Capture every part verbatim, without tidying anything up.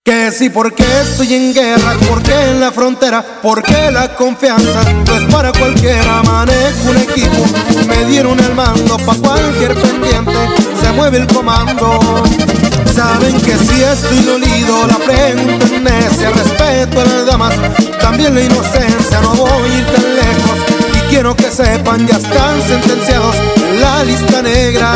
Que sí, porque estoy en guerra, porque en la frontera, porque la confianza no es para cualquiera. Manejo un equipo, me dieron el mando, pa' cualquier pendiente se mueve el comando. Saben que si estoy dolido, la pregunta es necia. Respeto a las damas, también la inocencia. No voy a ir tan lejos y quiero que sepan, ya están sentenciados en la lista negra.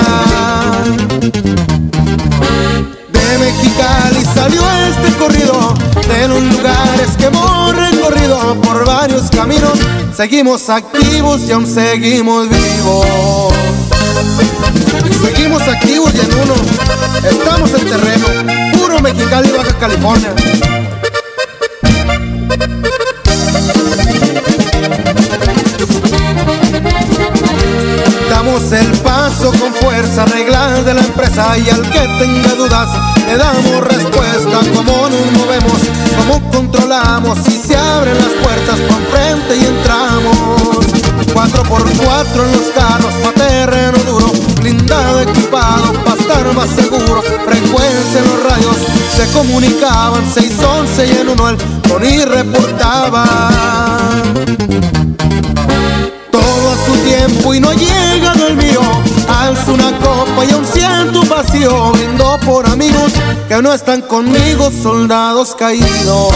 De Mexicali salió este corrido, de los lugares que hemos recorrido, por varios caminos seguimos activos y aún seguimos vivos. Seguimos activos y en uno estamos en terreno, puro Mexicali, Baja California. Damos el paso con fuerza, reglas de la empresa, y al que tenga dudas le damos respuesta. Cómo nos movemos, cómo controlamos, si se abren las puertas pa' enfrente y entramos. Cuatro por cuatro en los carros, pa' terreno duro, blindado, equipado, pa' estar más seguro. Frecuencia en los radios, se comunicaban seis once y en uno el Tony reportaba. Todo a su tiempo y no ha llegado el mío. Alzo una copa y aún siento un vacío. Brindo por amigos que no están conmigo, soldados caídos.